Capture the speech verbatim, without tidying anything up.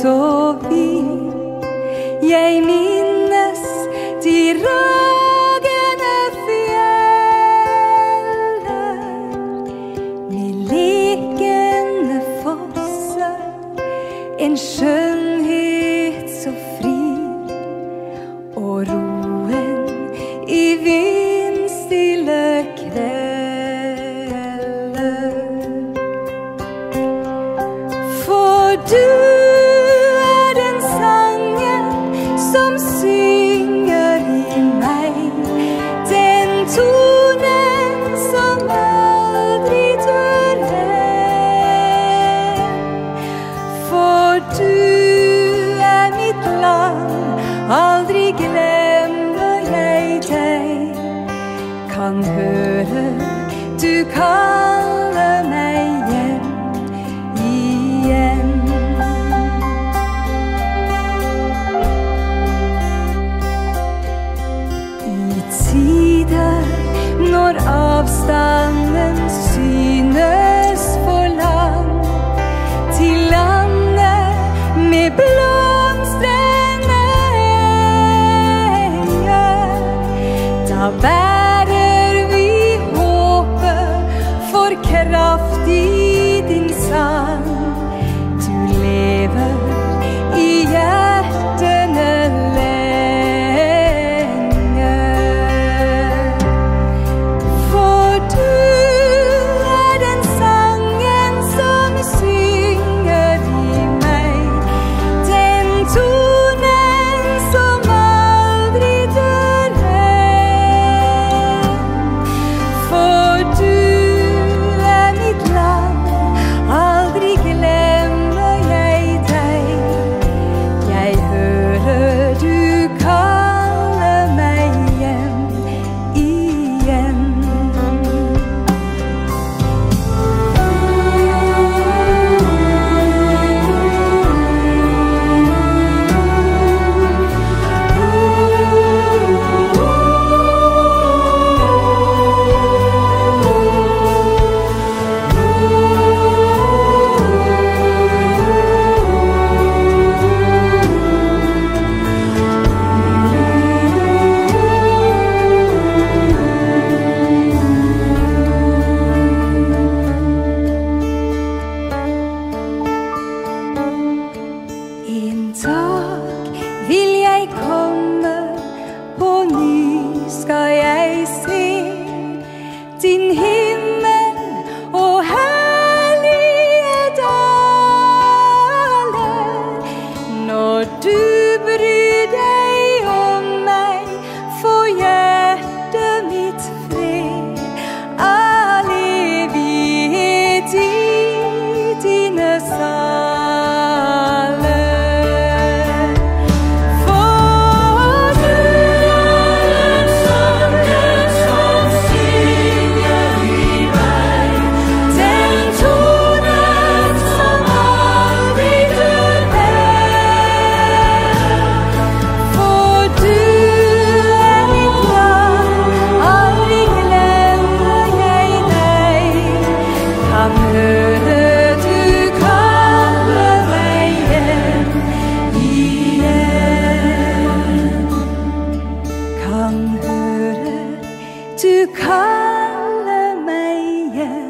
så vid. Jeg minnes de ragende fjeller med lekende fosser, en skjønnhet så fri, og roen i vindstille kvelder. For du er den sangen som synger i meg, den tonen som aldri dør hen. For du er mitt land, aldri glemmer jeg deg. Kan høre du kaller meg hjem igjen. I tider når avstanden synes for lang, til landet med blomstrende enger, da bærer vi håpet for kraft i din sang. Du lever i hjertene lenge. For du er den sangen som synger i meg, den tonen som aldri dør hen. For du er mitt land, aldri glemmer jeg deg. Jeg hører du kaller meg hjem igjen. En dag vil jeg komme, på ny skal jeg se din himmel og herlige daler. Når du bryr deg om meg, får hjertet mitt fred, all evighet i dine saler. For du er den sangen som synger i meg, den tonen som aldri dør hen. For du er mitt land, aldri glemmer jeg deg. Kan høre du kaller meg hjem igjen. Kan høre du kaller meg hjem.